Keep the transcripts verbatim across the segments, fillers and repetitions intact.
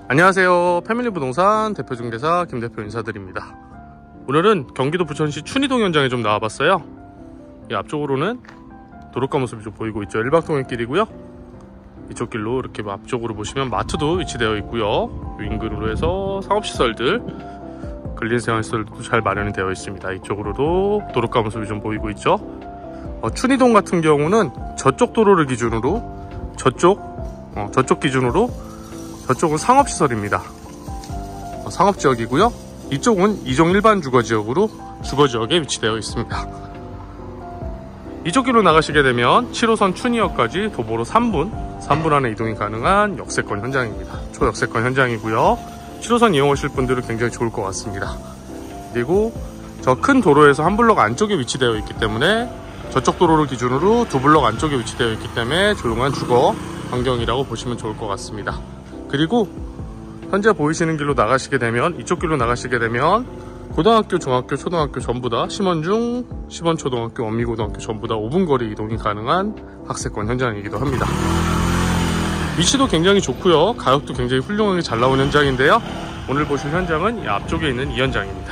안녕하세요. 패밀리 부동산 대표중개사 김대표 인사드립니다. 오늘은 경기도 부천시 춘희동 현장에 좀 나와봤어요. 이 앞쪽으로는 도로가 모습이 좀 보이고 있죠. 일박통행 길이고요. 이쪽 길로 이렇게 앞쪽으로 보시면 마트도 위치되어 있고요. 인근으로 해서 상업시설들, 근린생활시설도 잘 마련이 되어 있습니다. 이쪽으로도 도로가 모습이 좀 보이고 있죠. 어, 춘희동 같은 경우는 저쪽 도로를 기준으로 저쪽 어, 저쪽 기준으로 저쪽은 상업시설입니다. 어, 상업지역이고요. 이쪽은 이종 일반 주거지역으로 주거지역에 위치되어 있습니다. 이쪽 길로 나가시게 되면 칠 호선 춘희역까지 도보로 삼 분, 삼 분 안에 이동이 가능한 역세권 현장입니다. 초역세권 현장이고요. 칠 호선 이용하실 분들은 굉장히 좋을 것 같습니다. 그리고 저 큰 도로에서 한 블럭 안쪽에 위치되어 있기 때문에 저쪽 도로를 기준으로 두 블럭 안쪽에 위치되어 있기 때문에 조용한 주거 환경이라고 보시면 좋을 것 같습니다. 그리고 현재 보이시는 길로 나가시게 되면, 이쪽 길로 나가시게 되면 고등학교, 중학교, 초등학교 전부 다 심원중, 심원초등학교, 원미고등학교 전부 다 오 분 거리 이동이 가능한 학세권 현장이기도 합니다. 위치도 굉장히 좋고요. 가격도 굉장히 훌륭하게 잘 나온 현장인데요. 오늘 보실 현장은 이 앞쪽에 있는 이 현장입니다.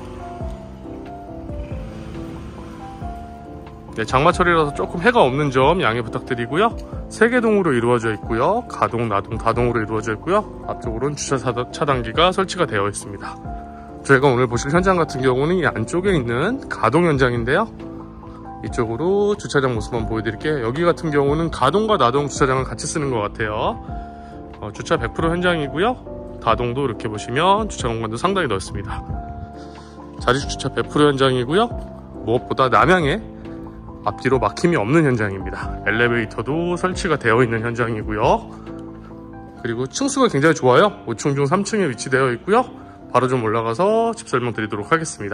네, 장마철이라서 조금 해가 없는 점 양해 부탁드리고요. 세 개 동으로 이루어져 있고요. 가동, 나동, 다동으로 이루어져 있고요. 앞쪽으로는 주차 차단기가 설치가 되어 있습니다. 저희가 오늘 보실 현장 같은 경우는 이 안쪽에 있는 가동 현장인데요. 이쪽으로 주차장 모습만 보여드릴게요. 여기 같은 경우는 가동과 나동 주차장을 같이 쓰는 것 같아요. 어, 주차 백 퍼센트 현장이고요. 다동도 이렇게 보시면 주차 공간도 상당히 넓습니다. 자리식 주차 백 퍼센트 현장이고요. 무엇보다 남향에 앞뒤로 막힘이 없는 현장입니다. 엘리베이터도 설치가 되어 있는 현장이고요. 그리고 층수가 굉장히 좋아요. 오 층 중 삼 층에 위치되어 있고요. 바로 좀 올라가서 집 설명 드리도록 하겠습니다.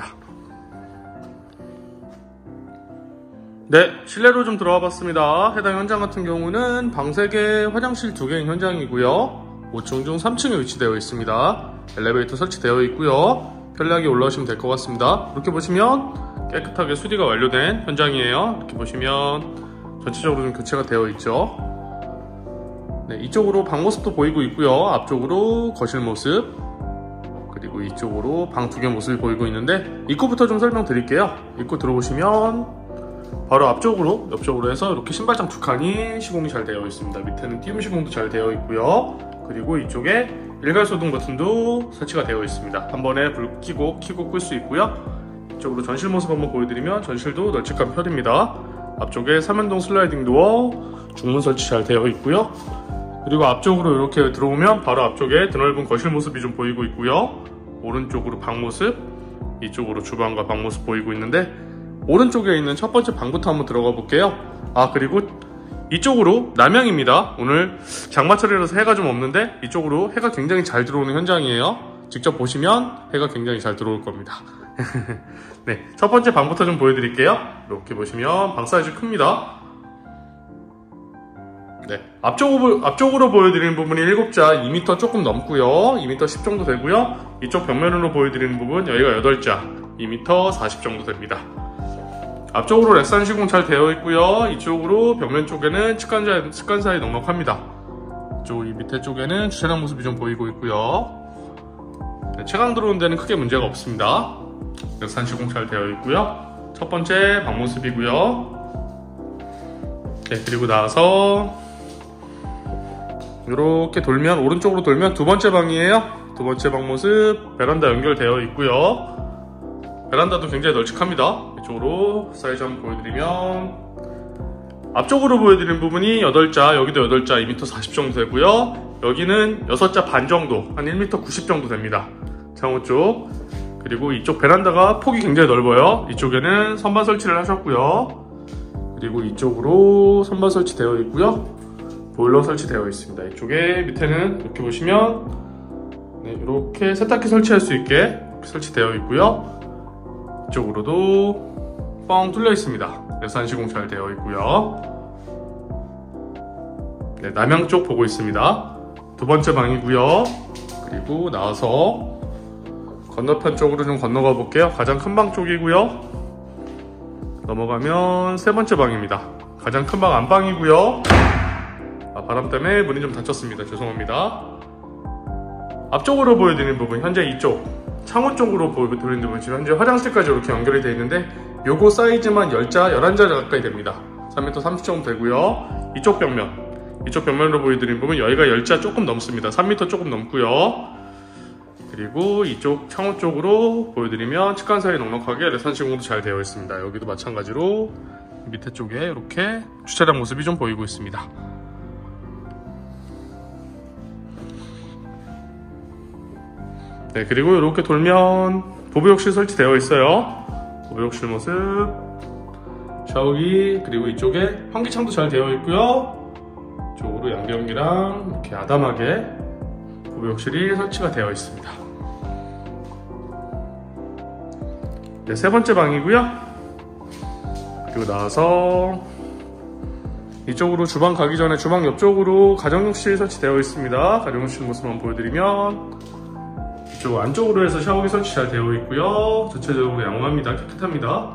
네, 실내로 좀 들어와 봤습니다. 해당 현장 같은 경우는 방 세 개, 화장실 두 개인 현장이고요. 오 층 중 삼 층에 위치되어 있습니다. 엘리베이터 설치되어 있고요. 편리하게 올라오시면 될 것 같습니다. 이렇게 보시면 깨끗하게 수리가 완료된 현장이에요. 이렇게 보시면 전체적으로 좀 교체가 되어 있죠. 네, 이쪽으로 방 모습도 보이고 있고요. 앞쪽으로 거실 모습, 그리고 이쪽으로 방 두 개 모습이 보이고 있는데, 입구부터 좀 설명드릴게요. 입구 들어오시면 바로 앞쪽으로, 옆쪽으로 해서 이렇게 신발장 두 칸이 시공이 잘 되어 있습니다. 밑에는 띄움 시공도 잘 되어 있고요. 그리고 이쪽에 일괄소등 버튼도 설치가 되어 있습니다. 한 번에 불 켜고 켜고 끌 수 있고요. 이쪽으로 전실 모습 한번 보여드리면 전실도 널찍한 편입니다. 앞쪽에 삼연동 슬라이딩 도어, 중문 설치 잘 되어 있고요. 그리고 앞쪽으로 이렇게 들어오면 바로 앞쪽에 드넓은 거실 모습이 좀 보이고 있고요. 오른쪽으로 방 모습, 이쪽으로 주방과 방 모습 보이고 있는데, 오른쪽에 있는 첫 번째 방부터 한번 들어가 볼게요. 아, 그리고 이쪽으로 남향입니다. 오늘 장마철이라서 해가 좀 없는데 이쪽으로 해가 굉장히 잘 들어오는 현장이에요. 직접 보시면 해가 굉장히 잘 들어올 겁니다. 네, 첫 번째 방부터 좀 보여드릴게요. 이렇게 보시면 방 사이즈 큽니다. 네, 앞쪽으로, 앞쪽으로 보여드리는 부분이 일곱 자 이 미터 조금 넘고요. 이 미터 십 정도 되고요. 이쪽 벽면으로 보여드리는 부분 여기가 여덟 자 이 미터 사십 정도 됩니다. 앞쪽으로 렉산 시공 잘 되어 있고요. 이쪽으로 벽면 쪽에는 측간사이, 측간사이 넉넉합니다. 이쪽 이 밑에 쪽에는 주차장 모습이 좀 보이고 있고요. 네, 채광 들어오는 데는 크게 문제가 없습니다. 렉산 시공 잘 되어 있고요. 첫 번째 방 모습이고요. 네, 그리고 나서 이렇게 돌면, 오른쪽으로 돌면 두 번째 방이에요. 두 번째 방 모습, 베란다 연결되어 있고요. 베란다도 굉장히 널찍합니다. 이쪽으로 사이즈 한번 보여드리면, 앞쪽으로 보여드리는 부분이 여덟 자, 여기도 여덟 자 이 미터 사십 정도 되고요. 여기는 여섯 자 반 정도, 한 일 미터 구십 정도 됩니다. 창호 쪽. 그리고 이쪽 베란다가 폭이 굉장히 넓어요. 이쪽에는 선반 설치를 하셨고요. 그리고 이쪽으로 선반 설치되어 있고요. 보일러 설치되어 있습니다. 이쪽에 밑에는 이렇게 보시면 네, 이렇게 세탁기 설치할 수 있게 설치되어 있고요. 이쪽으로도 뻥 뚫려 있습니다. 내산 시공 잘 되어 있고요. 네, 남향 쪽 보고 있습니다. 두 번째 방이고요. 그리고 나와서 건너편 쪽으로 좀 건너가 볼게요. 가장 큰 방 쪽이고요. 넘어가면 세 번째 방입니다. 가장 큰 방 안방이고요. 아, 바람 때문에 문이 좀 닫혔습니다. 죄송합니다. 앞쪽으로 보여드리는 부분, 현재 이쪽 창호 쪽으로 보여드리는 부분, 지금 현재 화장실까지 이렇게 연결이 되어 있는데 요거 사이즈만 십 자, 열한 자 가까이 됩니다. 삼 미터 삼십 정도 되고요. 이쪽 벽면, 이쪽 벽면으로 보여드리는 부분 여기가 십 자 조금 넘습니다. 삼 미터 조금 넘고요. 그리고 이쪽 창호 쪽으로 보여드리면 측간 사이 넉넉하게 레산 시공도 잘 되어 있습니다. 여기도 마찬가지로 밑에 쪽에 이렇게 주차장 모습이 좀 보이고 있습니다. 네, 그리고 이렇게 돌면 도배욕실 설치되어 있어요. 도배욕실 모습, 샤워기, 그리고 이쪽에 환기창도 잘 되어 있고요. 이쪽으로 양변기랑 이렇게 아담하게 도배욕실이 설치가 되어 있습니다. 네, 세 번째 방이고요. 그리고 나와서 이쪽으로 주방 가기 전에 주방 옆쪽으로 가정욕실 설치되어 있습니다. 가정욕실 모습 한번 보여드리면 이쪽 안쪽으로 해서 샤워기 설치 잘 되어 있고요. 전체적으로 양호합니다. 깨끗합니다.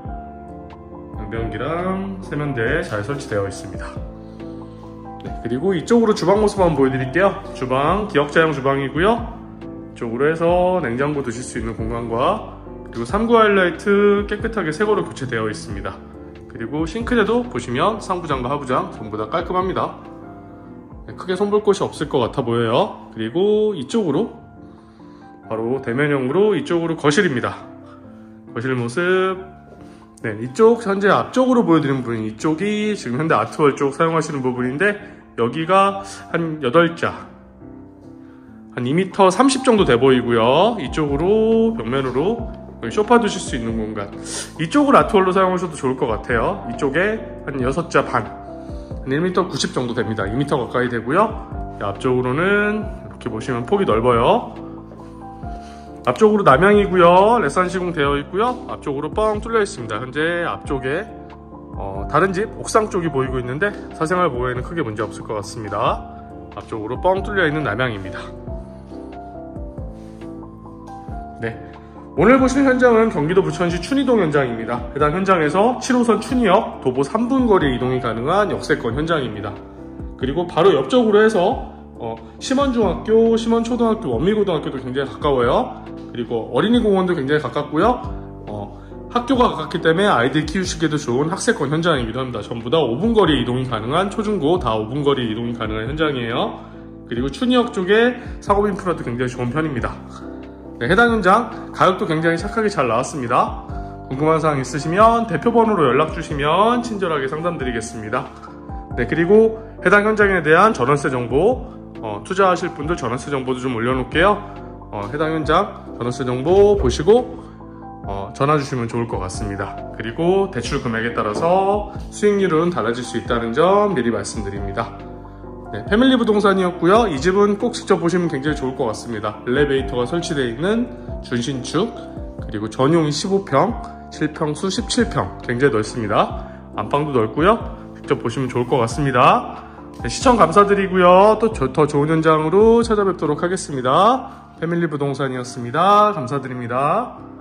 양변기랑 세면대 잘 설치되어 있습니다. 네, 그리고 이쪽으로 주방 모습 한번 보여드릴게요. 주방 기역자형 주방이고요. 이쪽으로 해서 냉장고 두실 수 있는 공간과 그리고 삼 구 하이라이트 깨끗하게 새거로 교체되어 있습니다. 그리고 싱크대도 보시면 상부장과 하부장 전부 다 깔끔합니다. 네, 크게 손볼 곳이 없을 것 같아 보여요. 그리고 이쪽으로 바로 대면형으로 이쪽으로 거실입니다. 거실 모습. 네, 이쪽 현재 앞쪽으로 보여드리는 부분, 이쪽이 지금 현대 아트월 쪽 사용하시는 부분인데 여기가 한 여덟 자, 한 이 미터 삼십 정도 돼 보이고요. 이쪽으로 벽면으로 소파 두실 수 있는 공간, 이쪽을 아트월로 사용하셔도 좋을 것 같아요. 이쪽에 한 여섯 자 반, 한 일 미터 구십 정도 됩니다. 이 미터 가까이 되고요. 앞쪽으로는 이렇게 보시면 폭이 넓어요. 앞쪽으로 남향이고요. 레산 시공 되어 있고요. 앞쪽으로 뻥 뚫려 있습니다. 현재 앞쪽에 어, 다른 집 옥상 쪽이 보이고 있는데 사생활 보호에는 크게 문제 없을 것 같습니다. 앞쪽으로 뻥 뚫려 있는 남향입니다. 네, 오늘 보시는 현장은 경기도 부천시 춘희동 현장입니다. 해당 현장에서 칠 호선 춘희역 도보 삼 분 거리 이동이 가능한 역세권 현장입니다. 그리고 바로 옆쪽으로 해서 어, 심원중학교, 심원초등학교, 원미고등학교도 굉장히 가까워요. 그리고 어린이공원도 굉장히 가깝고요. 어, 학교가 가깝기 때문에 아이들 키우시기에도 좋은 학세권 현장이기도 합니다. 전부 다 오 분 거리 이동이 가능한, 초중고 다 오 분 거리 이동이 가능한 현장이에요. 그리고 춘희역 쪽에 사고 인프라도 굉장히 좋은 편입니다. 네, 해당 현장 가격도 굉장히 착하게 잘 나왔습니다. 궁금한 사항 있으시면 대표번호로 연락 주시면 친절하게 상담드리겠습니다. 네, 그리고 해당 현장에 대한 전월세 정보, 어, 투자하실 분들 전월세 정보도 좀 올려놓을게요. 어, 해당 현장 전월세 정보 보시고 어, 전화 주시면 좋을 것 같습니다. 그리고 대출 금액에 따라서 수익률은 달라질 수 있다는 점 미리 말씀드립니다. 네, 패밀리 부동산이었고요. 이 집은 꼭 직접 보시면 굉장히 좋을 것 같습니다. 엘리베이터가 설치되어 있는 준신축, 그리고 전용이 십오 평, 실평수 십칠 평, 굉장히 넓습니다. 안방도 넓고요. 직접 보시면 좋을 것 같습니다. 네, 시청 감사드리고요. 또 더 좋은 현장으로 찾아뵙도록 하겠습니다. 패밀리 부동산이었습니다. 감사드립니다.